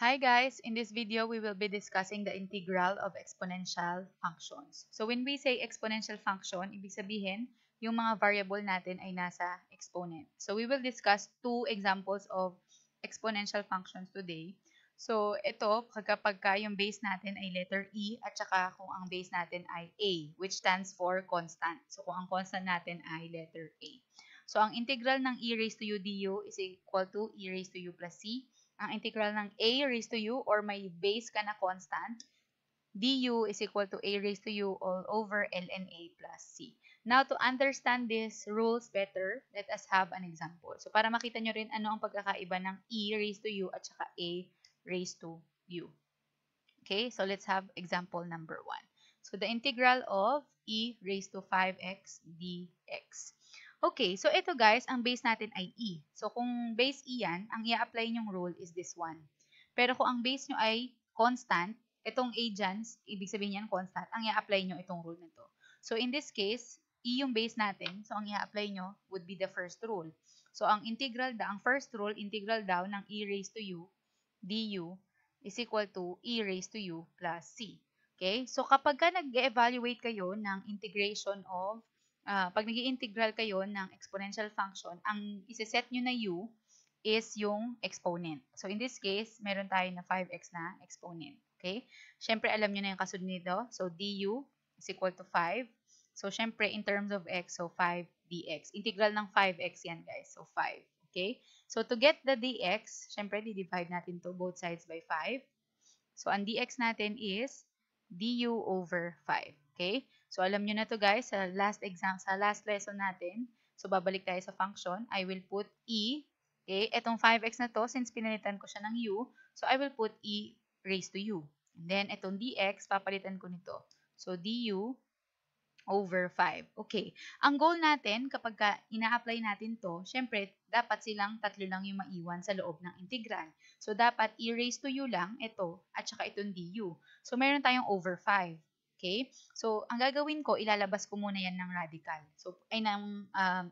Hi guys, in this video we will be discussing the integral of exponential functions. So when we say exponential function, ibig sabihin yung mga variable natin ay nasa exponent. So we will discuss two examples of exponential functions today. So ito, kapag yung base natin ay letter E at saka kung ang base natin ay A, which stands for constant. So kung ang constant natin ay letter A. So ang integral ng e raised to u du is equal to e raised to u plus c. Ang integral ng a raised to u or may base ka na constant, du is equal to a raised to u all over ln a plus c. Now, to understand these rules better, let us have an example. So, para makita nyo rin ano ang pagkakaiba ng e raised to u at saka a raised to u. Okay, so let's have example number 1. So, the integral of e raised to 5x dx. Okay, so ito guys, ang base natin ay e. So kung base e yan, ang i-apply nyong rule is this one. Pero kung ang base nyo ay constant, itong a dyan, ibig sabihin yan constant, ang i-apply nyo itong rule na to. So in this case, e yung base natin, so ang i-apply nyo would be the first rule. So ang integral, ang first rule, integral daw ng e raised to u du is equal to e raised to u plus c. Okay? So kapag ka nag-evaluate kayo ng integration of pag nag-i-integral kayo ng exponential function, ang isi-set nyo na u is yung exponent. So, in this case, meron tayo na 5x na exponent. Okay? Siyempre, alam nyo na yung kasunod nito. So, du is equal to 5. So, siyempre, in terms of x, so 5 dx. Integral ng 5x yan, guys. So, 5. Okay? So, to get the dx, siyempre, di-divide natin to both sides by 5. So, ang dx natin is du over 5. Okay? So, alam nyo na to guys, sa last lesson natin. So, babalik tayo sa function. I will put e. Okay? Etong 5x na to, since pinalitan ko siya ng u, so I will put e raised to u. And then, etong dx, papalitan ko nito. So, du over 5. Okay. Ang goal natin, kapag ina-apply natin to, syempre, dapat silang tatlo lang yung maiwan sa loob ng integral. So, dapat e raised to u lang, ito, at saka itong du. So, meron tayong over 5. Okay? So, ang gagawin ko, ilalabas ko muna yan ng radical. So, ay ng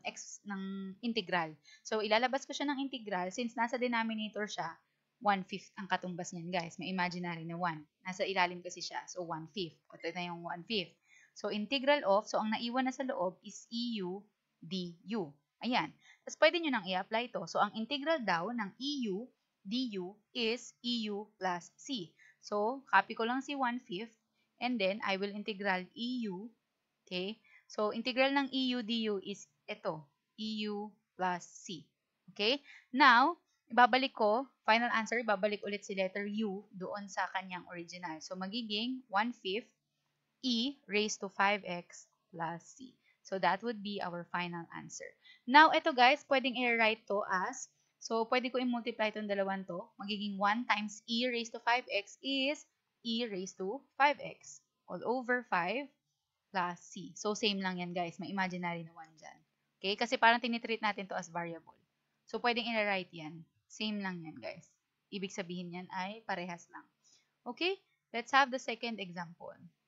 integral. So, ilalabas ko siya ng integral since nasa denominator siya, 1/5 ang katumbas niyan, guys. May imaginary na 1. Nasa ilalim kasi siya. So, 1/5. Ito na yung 1/5. So, integral of, so ang naiwan na sa loob is eu du. Ayan. Tapos, pwede nyo nang i-apply to. So, ang integral daw ng eu du is eu plus c. So, copy ko lang si 1/5. And then, I will integral EU. Okay? So, integral ng EU du is ito. EU plus C. Okay? Now, ibabalik ko, final answer, ibabalik ulit si letter U doon sa kanyang original. So, magiging 1/5 E raised to 5x plus C. So, that would be our final answer. Now, ito guys, pwedeng i-write to as, so, pwede ko i-multiply itong dalawang to. Magiging 1 times E raised to 5x is e raised to 5x all over 5 plus c. So, same lang yan, guys. May imaginary na 1 dyan. Okay? Kasi parang tinitreat natin to as variable. So, pwedeng i-write yan. Same lang yan, guys. Ibig sabihin yan ay parehas lang. Okay? Let's have the second example.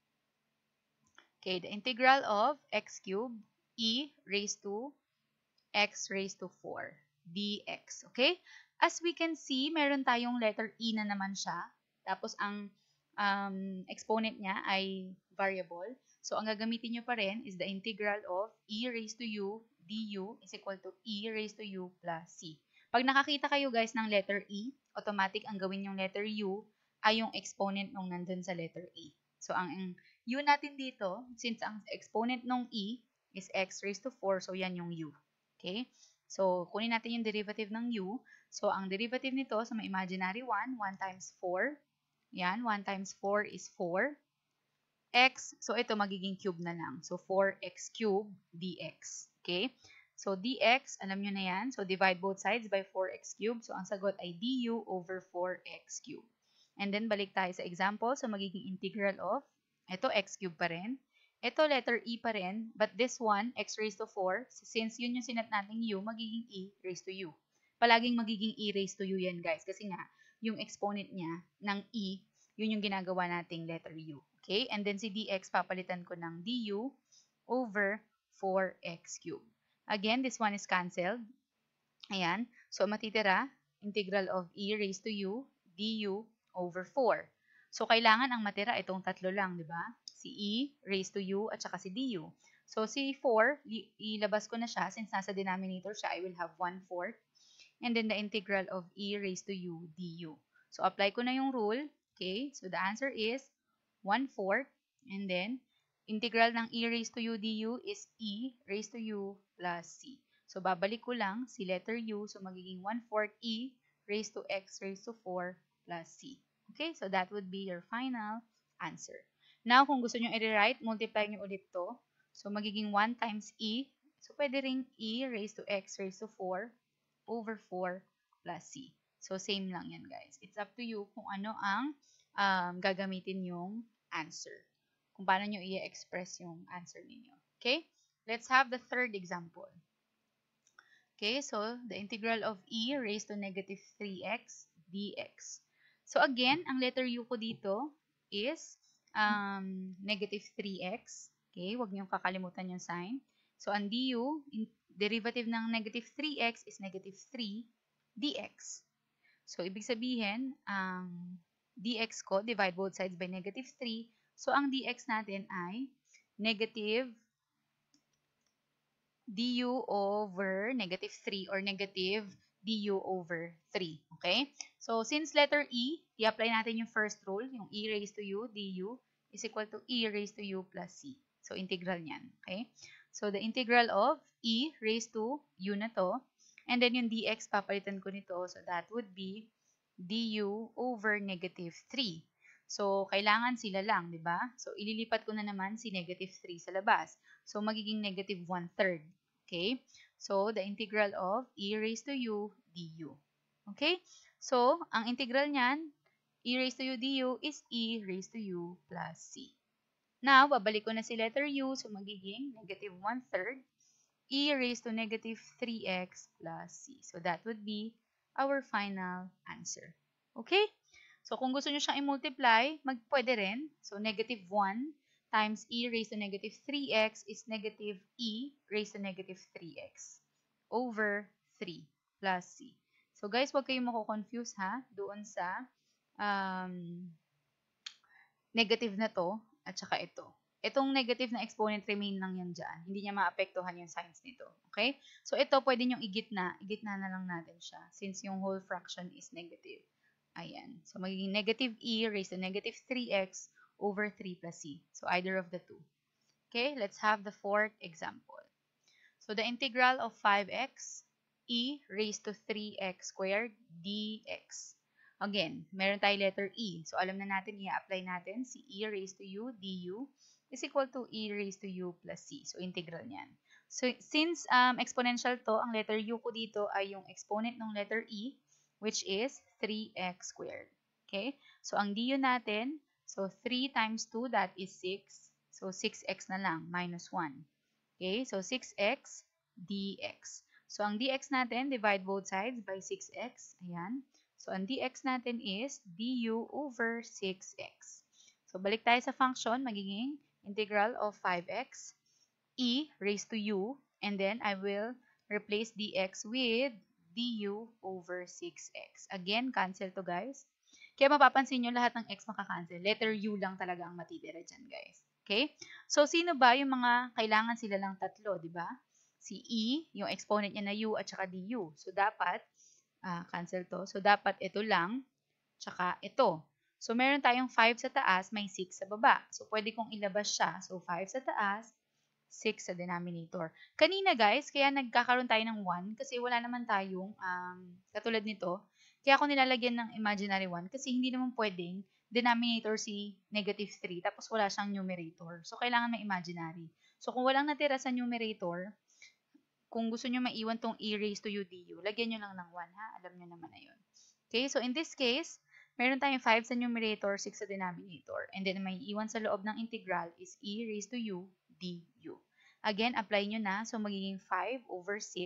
Okay, the integral of x cubed e raised to x raised to 4 dx. Okay? As we can see, meron tayong letter e na naman siya. Tapos, ang exponent niya ay variable. So, ang gagamitin nyo pa rin is the integral of e raised to u du is equal to e raised to u plus c. Pag nakakita kayo guys ng letter e, automatic ang gawin yung letter u ay yung exponent nung nandun sa letter e. So, ang u natin dito, since ang exponent nung e is x raised to 4, so yan yung u. Okay? So, kunin natin yung derivative ng u. So, ang derivative nito sa may imaginary 1, 1 times 4. Yan, 1 times 4 is 4. X, so ito magiging cube na lang. So, 4x cubed dx. Okay? So, dx, alam nyo na yan. So, divide both sides by 4x cubed. So, ang sagot ay du over 4x cubed. And then, balik tayo sa example. So, magiging integral of, ito x cubed pa rin. Ito, letter e pa rin. But this one, x raised to 4, since yun yung sinat nating u, magiging e raised to u. Palaging magiging e raised to u yan, guys. Kasi nga, yung exponent niya ng e, yun yung ginagawa nating letter u. Okay? And then si dx, papalitan ko ng du over 4x cubed. Again, this one is cancelled. Ayan. So, matitira, integral of e raised to u du over 4. So, kailangan ang matira itong tatlo lang, di ba? Si e raised to u at saka si du. So, si 4, ilabas ko na siya. Since nasa denominator siya, I will have 1/4. And then the integral of e raised to u du. So, apply ko na yung rule. Okay? So, the answer is 1/4. And then, integral ng e raised to u du is e raised to u plus c. So, babalik ko lang si letter u. So, magiging 1/4 e raised to x raised to 4 plus c. Okay? So, that would be your final answer. Now, kung gusto nyo i-rewrite, multiply nyo ulit to. So, magiging 1 times e. So, pwede ring e raised to x raised to 4 over 4 plus c. So, same lang yan, guys. It's up to you kung ano ang gagamitin yung answer. Kung paano nyo i-express yung answer ninyo. Okay? Let's have the third example. Okay, so the integral of e raised to negative 3x dx. So again, ang letter u ko dito is negative 3x. Okay, huwag niyong kakalimutan yung sign. So ang du, derivative ng negative 3x is negative 3 dx. So ibig sabihin, ang dx ko, divide both sides by negative 3. So ang dx natin ay negative du over negative 3 or negative du over 3. Okay? So, since letter E, i-apply natin yung first rule, yung e raised to u du is equal to e raised to u plus c. So, integral niyan. Okay? So, the integral of e raised to u na to, and then yung dx, papalitan ko nito. So, that would be du over negative 3. So, kailangan sila lang, di ba? So, ililipat ko na naman si negative 3 sa labas. So, magiging negative 1/3. Okay? So, the integral of e raised to u du. Okay? So, ang integral niyan, e raised to u du is e raised to u plus c. Now, babalik ko na si letter u. So, magiging negative 1/3 e raised to negative 3x plus c. So, that would be our final answer. Okay? So, kung gusto nyo siyang i-multiply, pwede rin. So, negative 1 times e raised to negative 3x is negative e raised to negative 3x over 3 plus c. So, guys, huwag kayong mako-confuse ha, doon sa negative na to at saka ito. Itong negative na exponent remain lang yan dyan. Hindi niya maapektuhan yung signs nito. Okay? So, ito pwede nyong igitna. Igitna na lang natin siya since yung whole fraction is negative. Ayan. So, magiging negative e raised to negative 3x over 3 plus c. So, either of the two. Okay, let's have the fourth example. So, the integral of 5x e raised to 3x squared dx. Again, meron tayo letter e. So, alam na natin, i-apply natin si e raised to u du is equal to e raised to u plus c. So, integral niyan. So, since exponential to, ang letter u ko dito ay yung exponent ng letter e, which is 3x squared. Okay? So, ang du natin, so 3 times 2, that is 6. So, 6x na lang, minus 1. Okay? So, 6x dx. So, ang dx natin, divide both sides by 6x. Ayan. So, ang dx natin is du over 6x. So, balik tayo sa function, magiging integral of 5x e raised to u, and then I will replace dx with du over 6x. Again, cancel to, guys. Kaya mapapansin nyo, lahat ng x makakancel. Letter u lang talaga ang matitira dyan, guys. Okay? So, sino ba yung mga kailangan sila lang tatlo, di ba? Si e, yung exponent niya na u at saka du. So, dapat, cancel to. So, dapat ito lang, tsaka ito. So, meron tayong 5 sa taas, may 6 sa baba. So, pwede kong ilabas siya. So, 5 sa taas, 6 sa denominator. Kanina, guys, kaya nagkakaroon tayo ng 1 kasi wala naman tayong katulad nito. Kaya ako nilalagyan ng imaginary 1 kasi hindi naman pwedeng denominator si negative 3 tapos wala siyang numerator. So, kailangan may imaginary. So, kung walang natira sa numerator, kung gusto nyo maiwan tong e raised to u du, lagyan nyo lang ng 1, ha? Alam nyo naman na yun. Okay, so in this case, meron tayong 5 sa numerator, 6 sa denominator. And then, may iwan sa loob ng integral is e raised to u du. Again, apply nyo na. So, magiging 5 over 6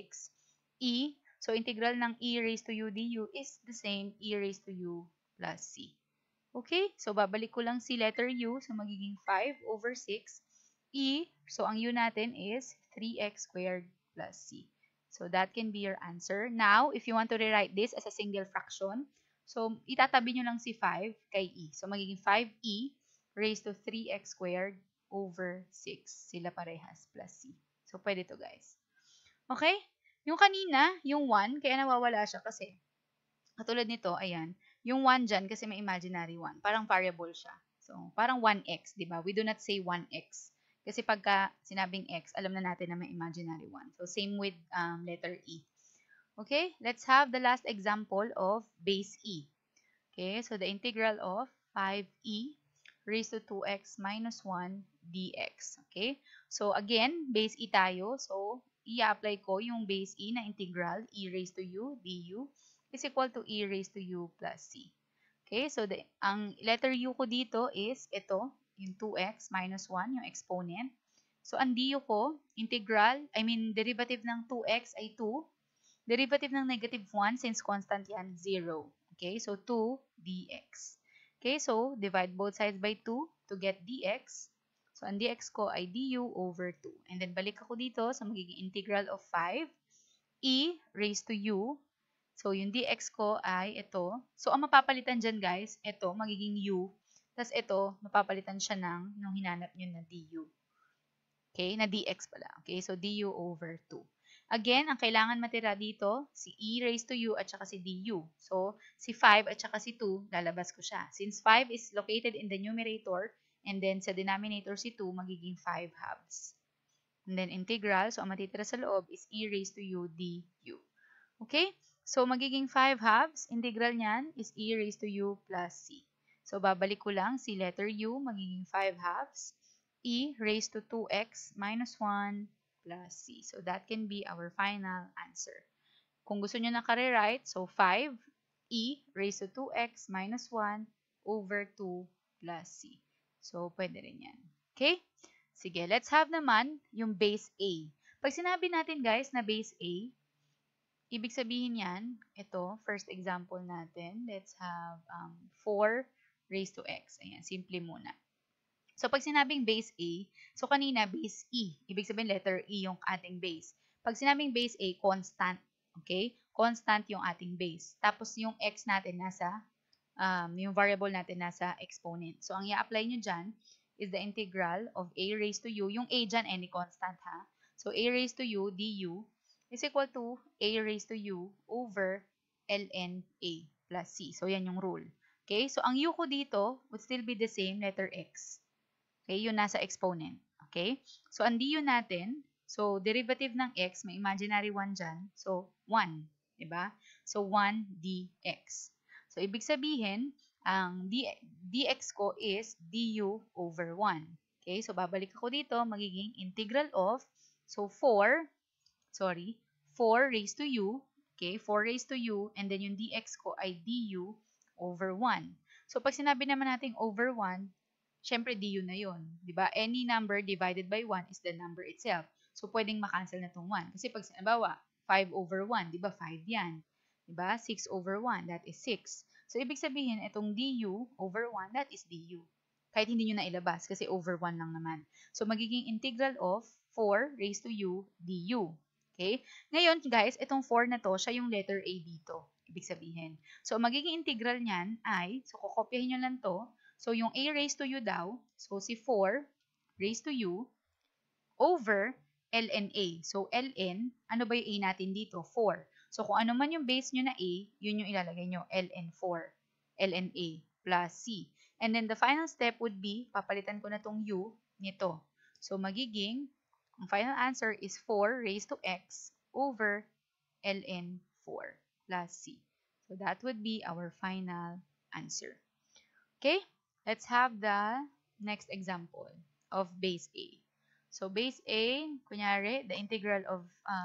e. So, integral ng e raised to u du is the same e raised to u plus c. Okay? So, babalik ko lang si letter u. So, magiging 5 over 6 e. So, ang u natin is 3x squared plus c. So, that can be your answer. Now, if you want to rewrite this as a single fraction, So, itatabi nyo lang si 5 kay e. So, magiging 5e raised to 3x squared over 6. Sila parehas plus c. So, pwede to guys. Okay? Yung kanina, yung 1, kaya nawawala siya kasi katulad nito, ayan, yung 1 dyan kasi may imaginary 1. Parang variable siya. So, parang 1x, di ba? We do not say 1x. Kasi pagka sinabing x, alam na natin na may imaginary 1. So, same with letter E. Okay, let's have the last example of base E. Okay, so the integral of 5e raised to 2x minus 1 dx. Okay, so again, base E tayo. So, i-apply ko yung base E na integral, e raised to u du is equal to e raised to u plus c. Okay, so ang letter u ko dito is ito, yung 2x minus 1, yung exponent. So, ang du ko, derivative ng 2x ay 2. Derivative ng negative 1, since constant yan, 0. Okay, so 2 dx. Okay, so divide both sides by 2 to get dx. So, ang dx ko ay du over 2. And then, balik ako dito sa magiging integral of 5 e raised to u. So, yung dx ko ay ito. So, ang mapapalitan dyan, guys, ito, magiging u. Tapos, ito, mapapalitan siya nung hinanap nyo na du. Okay, na dx pala. Okay, so du over 2. Again, ang kailangan matira dito, si e raised to u at saka si du. So, si 5 at saka si 2, lalabas ko siya. Since 5 is located in the numerator, and then sa denominator si 2, magiging 5 halves. And then integral, so ang matitira sa loob is e raised to u du. Okay? So, magiging 5 halves, integral niyan is e raised to u plus c. So, babalik ko lang si letter u, magiging 5 halves, e raised to 2x minus 1 plus c. So, that can be our final answer. Kung gusto nyo nakare-write, so 5, e raised to 2x minus 1 over 2 plus c. So, pwede rin yan. Okay? Sige, let's have naman yung base A. Pag sinabi natin guys na base A, ibig sabihin yan, ito, first example natin, let's have 4 raised to x. Ayan, simple muna. So, pag sinabing base A, so kanina base E. Ibig sabihin letter E yung ating base. Pag sinabing base A, constant. Okay? Constant yung ating base. Tapos yung x natin nasa, yung variable natin nasa exponent. So, ang i-apply nyo dyan is the integral of a raised to u. Yung a dyan, any constant ha. So, a raised to u du is equal to a raised to u over ln a plus c. So, yan yung rule. Okay? So, ang u ko dito would still be the same, letter x. Okay, yun nasa exponent. Okay? So, ang du natin, so, derivative ng x, may imaginary 1 dyan. So, 1. Diba? So, 1 dx. So, ibig sabihin, ang dx ko is du over 1. Okay? So, babalik ako dito, magiging integral of, so, 4 raised to u. Okay? 4 raised to u, and then yung dx ko ay du over 1. So, pag sinabi naman natin over 1, syempre, du na yun. Diba? Any number divided by 1 is the number itself. So, pwedeng makancel na itong 1. Kasi pag sinabawa, 5 over 1, diba? 5 yan. Diba? 6 over 1, that is 6. So, ibig sabihin, itong du over 1, that is du. Kahit hindi nyo na ilabas kasi over 1 lang naman. So, magiging integral of 4 raised to u du. Okay? Ngayon, guys, itong 4 na to, siya yung letter A dito. Ibig sabihin. So, magiging integral niyan ay, so, kukopyahin nyo lang to. So, yung a raised to u daw, so si 4 raised to u over ln a. So, ln, ano ba yung a natin dito? 4. So, kung ano man yung base nyo na a, yun yung ilalagay nyo, ln 4, ln a plus c. And then, the final step would be, papalitan ko na tong u nito. So, magiging, ang final answer is 4 raised to x over ln 4 plus c. So, that would be our final answer. Okay? Let's have the next example of base A. So, base A, kunyari, the integral of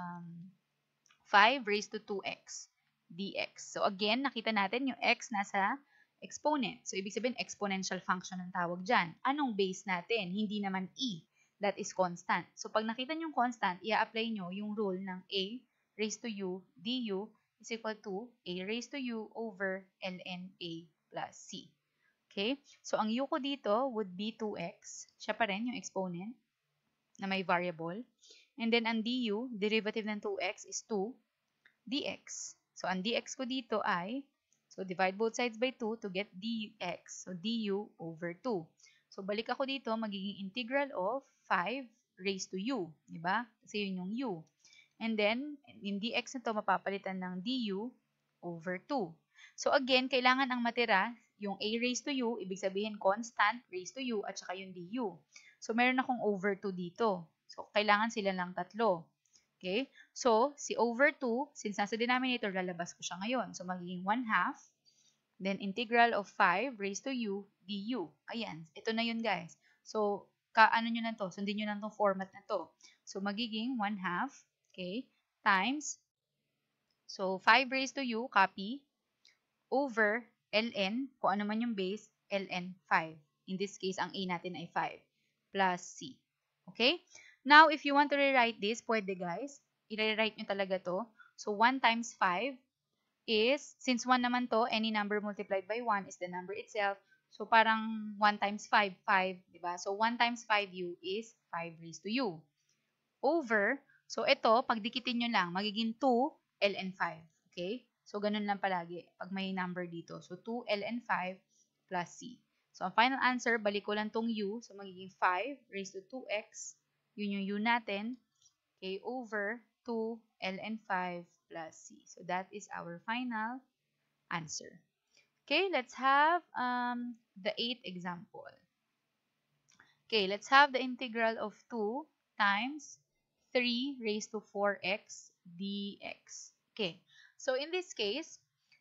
5 raised to 2x dx. So, again, nakita natin yung x nasa exponent. So, ibig sabihin, exponential function ang tawag dyan. Anong base natin? Hindi naman e. That is constant. So, pag nakita nyo yung constant, i-apply nyo yung rule ng a raised to u du is equal to a raised to u over ln a plus c. Okay? So, ang u ko dito would be 2x. Siya pa rin yung exponent na may variable. And then, ang du, derivative ng 2x is 2 dx. So, ang dx ko dito ay, So, divide both sides by 2 to get dx. So, du over 2. So, balik ako dito, magiging integral of 5 raised to u. Diba? Kasi yun yung u. And then, yung dx na to mapapalitan ng du over 2. So, again, kailangan ang matira, yung a raised to u, ibig sabihin constant raised to u, at saka yung du. So, meron akong over 2 dito. So, kailangan sila lang tatlo. Okay? So, si over 2, since nasa denominator, lalabas ko siya ngayon. So, magiging 1/2. Then, integral of 5 raised to u du. Ayan. Ito na yun, guys. So, ano nyo na to? Sundin nyo na itong format na to. So, magiging 1/2. Okay? Times. So, 5 raised to u, copy. Over ln, kung ano man yung base, ln 5. In this case, ang a natin ay 5. Plus c. Okay? Now, if you want to rewrite this, pwede guys. I-rewrite nyo talaga to. So, 1 times 5 is, since 1 naman to, any number multiplied by 1 is the number itself. So, parang 1 times 5, 5. Diba? So, 1 times 5u is 5 raised to u. Over, so ito, pagdikitin nyo lang, magiging 2 ln 5. Okay? So, ganun lang palagi pag may number dito. So, 2 ln 5 plus c. So, ang final answer, balik ko lang tong u. So, magiging 5 raised to 2x. Yun yung u natin. Okay, over 2 ln 5 plus c. So, that is our final answer. Okay, let's have the 8th example. Okay, let's have the integral of 2 times 3 raised to 4x dx. Okay, so in this case,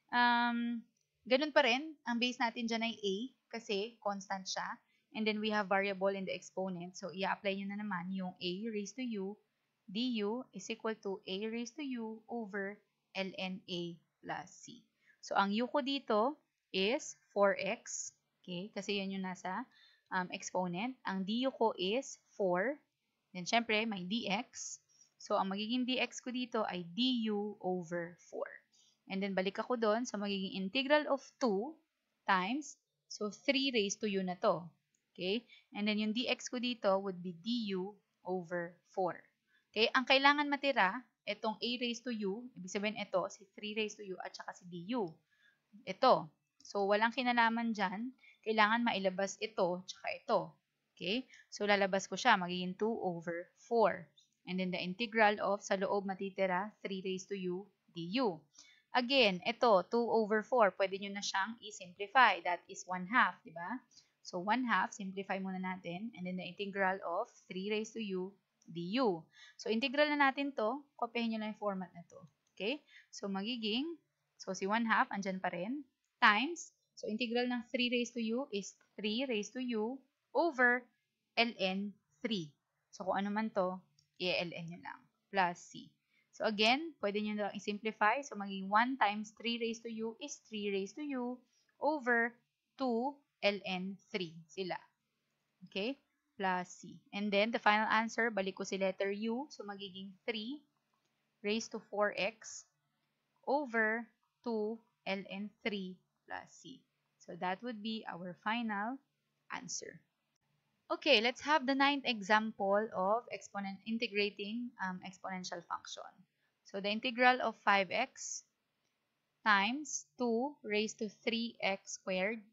ganun pa rin. Ang base natin dyan ay a kasi constant siya. And then we have variable in the exponent. So, i-apply nyo na naman yung a raised to u du is equal to a raised to u over ln a plus c. So, ang u ko dito is 4x. Okay, kasi yan yung nasa exponent. Ang du ko is 4. Then, syempre, may dx. So, ang magiging dx ko dito ay du over 4. And then, balik ako doon. So, magiging integral of 2 times, so 3 raised to u na to. Okay? And then, yung dx ko dito would be du over 4. Okay? Ang kailangan matira, itong a raised to u, ibig sabihin ito, si 3 raised to u at saka si du. Ito. So, walang kinalaman dyan. Kailangan mailabas ito tsaka ito. Okay? So, lalabas ko siya. Magiging 2 over 4. And then, the integral of, sa loob matitira, 3 raised to u du. Again, ito, 2 over 4. Pwede nyo na siyang i-simplify. That is 1/2, di ba? So, 1/2, simplify muna natin. And then, the integral of 3 raised to u du. So, integral na natin to. Kopyahin nyo lang yung format na to. Okay? So, magiging, so, si 1/2, andyan pa rin. Times, so, integral ng 3 raised to u is 3 raised to u over ln 3. So, kung ano man to, i-ln nyo lang. Plus c. So, again, pwede nyo lang i-simplify. So, magiging 1 times 3 raised to u is 3 raised to u over 2 ln 3 sila. Okay? Plus c. And then, the final answer, balik ko si letter u. So, magiging 3 raised to 4x over 2 ln 3 plus c. So, that would be our final answer. Okay, let's have the 9th example of integrating exponential function. So, the integral of 5x times 2 raised to 3x squared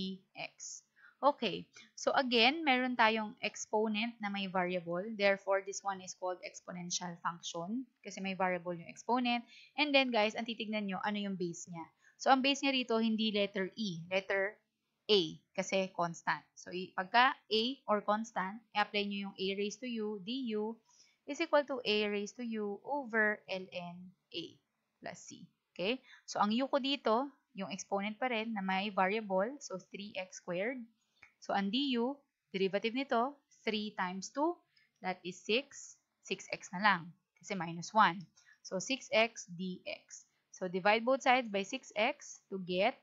dx. Okay, so again, meron tayong exponent na may variable. Therefore, this one is called exponential function kasi may variable yung exponent. And then, guys, ang titignan nyo, ano yung base niya. So, ang base niya rito, hindi letter E, letter a kasi constant. So, pagka a or constant, i-apply nyo yung a raised to u du is equal to a raised to u over ln a plus c. Okay? So, ang u ko dito, yung exponent pa rin na may variable. So, 3x squared. So, ang du, derivative nito, 3 times 2, that is 6. 6x na lang kasi minus 1. So, 6x dx. So, divide both sides by 6x to get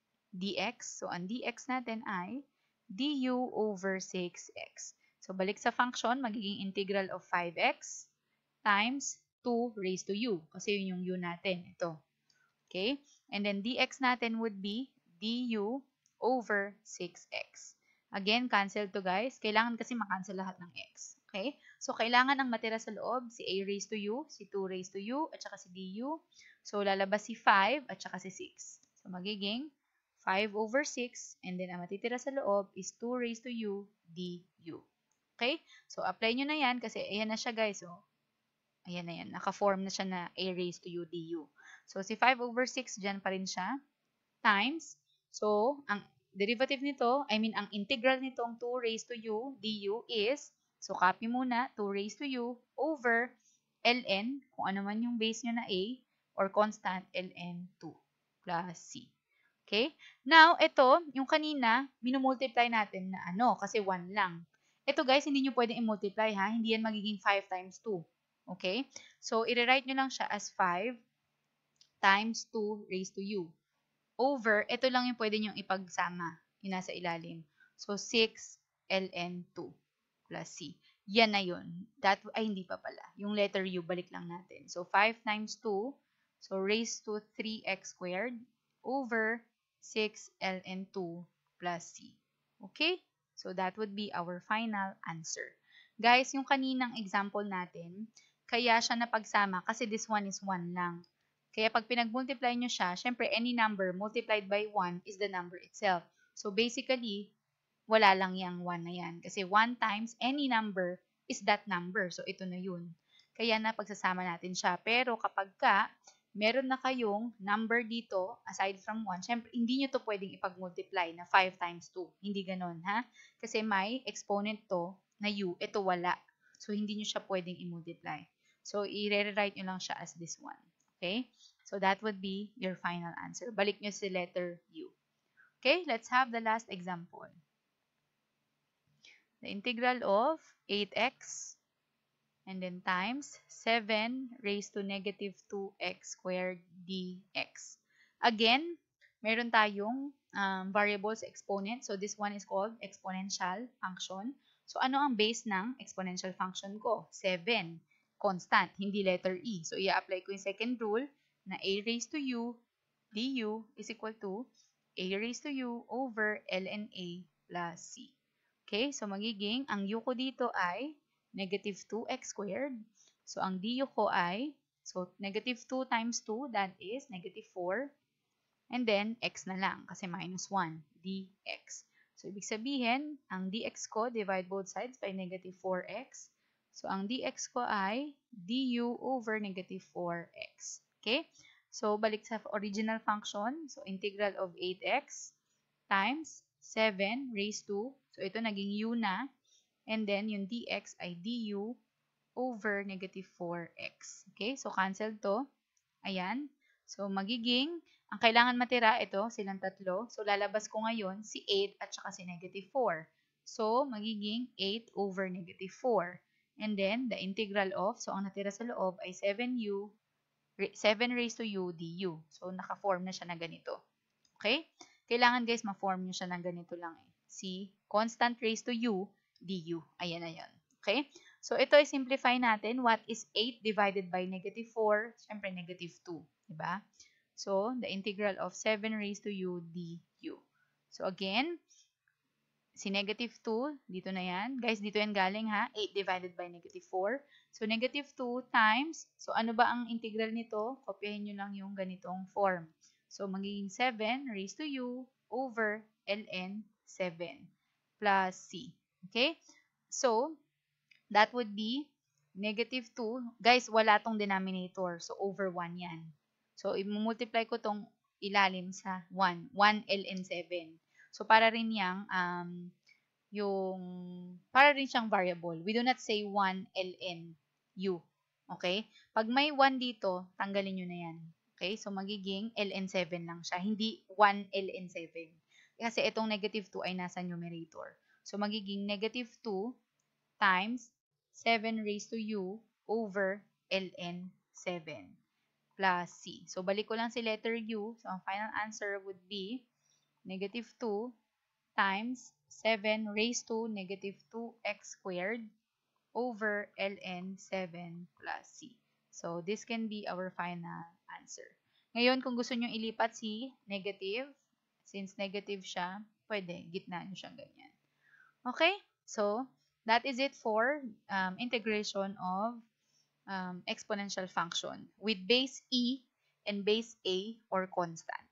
dx. So, ang dx natin ay du over 6x. So, balik sa function, magiging integral of 5x times 2 raised to u. Kasi yun yung u natin. Ito. Okay? And then, dx natin would be du over 6x. Again, cancel to guys. Kailangan kasi makancel lahat ng x. Okay? So, kailangan ang matira sa loob, si a raised to u, si 2 raised to u, at saka si du. So, lalabas si 5 at saka si 6. So, magiging 5 over 6, and then ang matitira sa loob is 2 raised to u du. Okay? So, apply nyo na yan kasi ayan na siya guys. So, ayan na yan. Naka-form na siya na a raised to u du. So, si 5 over 6, dyan pa rin siya. Times. So, ang derivative nito, ang integral nitong 2 raised to u du is, so copy muna, 2 raised to u over ln, kung ano man yung base nyo na a, or constant ln 2 plus c. Okay? Now, ito, yung kanina, minumultiply natin na kasi 1 lang. Ito guys, hindi nyo pwedeng i-multiply ha. Hindi yan magiging 5 times 2. Okay? So, i-rewrite nyo lang siya as 5 times 2 raised to u. Over, ito lang yung pwede nyong ipagsama, yung nasa ilalim. So, 6 ln 2 plus c. Yan na yun. Hindi pa pala. Yung letter u, balik lang natin. So, 5 times 2, so raised to 3x squared over 6 ln 2 plus c. Okay? So, that would be our final answer. Guys, yung kaninang example natin, kaya siya napagsama kasi this one is 1 lang. Kaya pag pinag-multiply nyo siya, syempre any number multiplied by 1 is the number itself. So basically, wala lang yung 1 na yan. Kasi 1 times any number is that number. So ito na yun. Kaya napagsasama natin siya. Pero kapag meron na kayong number dito, aside from 1, syempre hindi nyo to pwedeng ipag-multiply na 5 times 2. Hindi ganon, ha? Kasi may exponent to na u. Ito wala. So hindi nyo siya pwedeng i-multiply. So i-rewrite nyo lang siya as this one. Okay? So that would be your final answer. Balik nyo si letter U. Okay? Let's have the last example. The integral of 8x and then times 7 raised to negative 2x squared dx. Again, meron tayong variables exponent. So this one is called exponential function. So ano ang base ng exponential function ko? 7. Constant, hindi letter E. So, i-apply ko yung second rule na a raised to u du is equal to a raised to u over ln a plus c. Okay? So, magiging, ang u ko dito ay negative 2x squared. So, ang du ko ay, so, negative 2 times 2, that is negative 4. And then, x na lang kasi minus 1, dx. So, ibig sabihin, ang dx ko, divide both sides by negative 4x. So, ang dx ko ay du over negative 4x. Okay? So, balik sa original function. So, integral of 8x times 7 raised to, so ito naging u na. And then, yung dx ay du over negative 4x. Okay? So, cancel to. Ayan. So, magiging, ang kailangan matira, ito, silang tatlo. So, lalabas ko ngayon si 8 at saka si negative 4. So, magiging 8 over negative 4. And then, the integral of, so ang natira sa loob ay 7 raised to u du. So, naka-form na siya na ganito. Okay? Kailangan guys, ma-form nyo siya na ganito lang eh. Si constant raised to u du. Ayan na yan. Okay? So, ito ay simplify natin. What is 8 divided by negative 4? Siyempre, negative 2. Diba? So, the integral of 7 raised to u du. So, again, si negative 2, dito na yan. Guys, dito yan galing ha. 8 divided by negative 4. So, negative 2 times, so ano ba ang integral nito? Kopyahin nyo lang yung ganitong form. So, magiging 7 raised to u over ln 7 plus c. Okay? So, that would be negative 2. Guys, wala tong denominator. So, over 1 yan. So, i-multiply ko tong ilalim sa 1. 1 ln 7. So, para rin para rin siyang variable. We do not say 1 ln u. Okay? Pag may 1 dito, tanggalin nyo na yan. Okay? So, magiging ln 7 lang siya. Hindi 1 ln 7. Kasi itong negative 2 ay nasa numerator. So, magiging negative 2 times 7 raised to u over ln 7 plus c. So, balik ko lang si letter u. So, ang final answer would be negative 2 times 7 raised to negative 2x squared over ln 7 plus c. So, this can be our final answer. Ngayon, kung gusto nyo ilipat si negative, since negative siya, pwede, gitna nyo siyang ganyan. Okay? So, that is it for integration of exponential function with base e and base a or constant.